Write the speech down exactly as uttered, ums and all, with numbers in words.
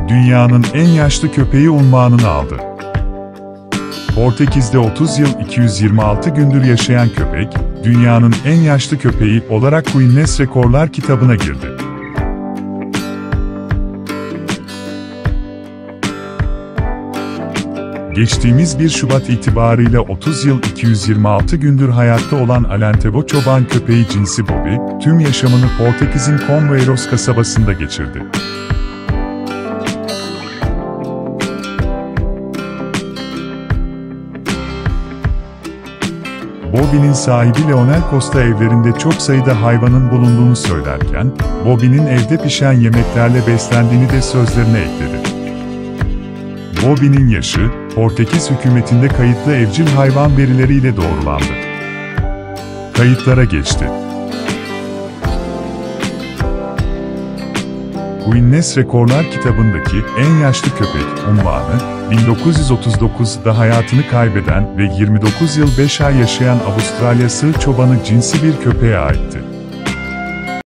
dünyanın en yaşlı köpeği unvanını aldı. Portekiz'de otuz yıl iki yüz yirmi altı gündür yaşayan köpek, dünyanın en yaşlı köpeği olarak Guinness Rekorlar kitabına girdi. Geçtiğimiz bir Şubat itibarıyla otuz yıl iki yüz yirmi altı gündür hayatta olan Alentejo çoban köpeği cinsi Bobby, tüm yaşamını Portekiz'in Conveiros kasabasında geçirdi. Bobby'nin sahibi Leonel Costa evlerinde çok sayıda hayvanın bulunduğunu söylerken, Bobby'nin evde pişen yemeklerle beslendiğini de sözlerine ekledi. Bobby'nin yaşı, Portekiz hükümetinde kayıtlı evcil hayvan verileriyle doğrulandı. Kayıtlara geçti. Guinness Rekorlar kitabındaki en yaşlı köpek unvanı, bin dokuz yüz otuz dokuzda hayatını kaybeden ve yirmi dokuz yıl beş ay yaşayan Avustralya sığ çobanı cinsi bir köpeğe aitti.